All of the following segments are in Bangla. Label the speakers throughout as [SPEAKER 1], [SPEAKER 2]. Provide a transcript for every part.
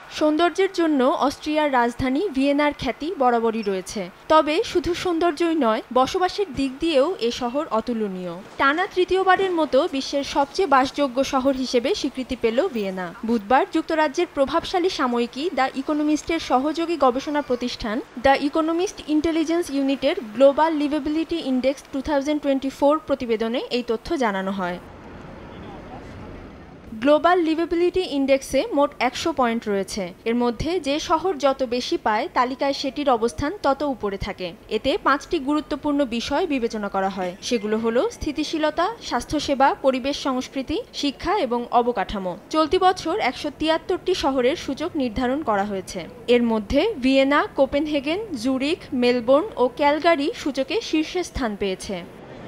[SPEAKER 1] সৌন্দর্যের জন্য অস্ট্রিয়ার রাজধানী ভিয়েনার খ্যাতি বরাবরই রয়েছে। তবে শুধু সৌন্দর্যই নয়, বসবাসের দিক দিয়েও এ শহর অতুলনীয়। টানা তৃতীয়বারের মতো বিশ্বের সবচেয়ে বাসযোগ্য শহর হিসেবে স্বীকৃতি পেল ভিয়েনা। বুধবার যুক্তরাজ্যের প্রভাবশালী সাময়িকী দ্য ইকোনমিস্টের সহযোগী গবেষণা প্রতিষ্ঠান দ্য ইকোনমিস্ট ইন্টেলিজেন্স ইউনিটের গ্লোবাল লিভেবিলিটি ইন্ডেক্স 2024 প্রতিবেদনে এই তথ্য জানানো হয়। গ্লোবাল লিভেবিলিটি ইন্ডেক্সে মোট 100 পয়েন্ট রয়েছে। এর মধ্যে যে শহর যত বেশি পায় তালিকায় সেটির অবস্থান তত উপরে থাকে। এতে 5টি গুরুত্বপূর্ণ বিষয় বিবেচনা করা হয়। সেগুলো হলো স্থিতিশীলতা, স্বাস্থ্যসেবা, পরিবেশ সংস্কৃতি, শিক্ষা এবং অবকাঠামো। চলতি বছর 173টি শহরের সূচক নির্ধারণ করা হয়েছে। এর মধ্যে ভিয়েনা, কোপেনহেগেন, জুরিখ, মেলবোর্ন ও ক্যালগারি সূচকে শীর্ষে স্থান পেয়েছে।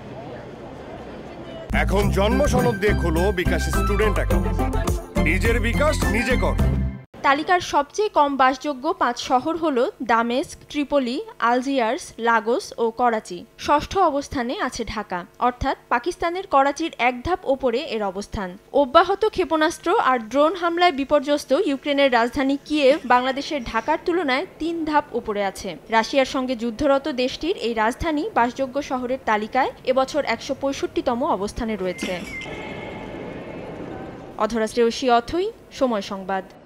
[SPEAKER 2] এখন জন্ম সনদ দিয়ে খোলো বিকাশ স্টুডেন্ট অ্যাকাউন্ট। নিজের বিকাশ নিজে কর।
[SPEAKER 1] তালিকার সবচেয়ে কম বাসযোগ্য 5 শহর হল দামেস্ক, ট্রিপলি, আলজিয়ার্স, লাগোস ও করাচি। ষষ্ঠ অবস্থানে আছে ঢাকা, অর্থাৎ পাকিস্তানের করাচির এক ধাপ ওপরে এর অবস্থান। অব্যাহত ক্ষেপণাস্ত্র আর ড্রোন হামলায় বিপর্যস্ত ইউক্রেনের রাজধানী কিয়েভ বাংলাদেশের ঢাকার তুলনায় 3 ধাপ উপরে আছে। রাশিয়ার সঙ্গে যুদ্ধরত দেশটির এই রাজধানী বাসযোগ্য শহরের তালিকায় এবছর 165তম অবস্থানে রয়েছে। অধরা শ্রেয়সী অথই, সময় সংবাদ।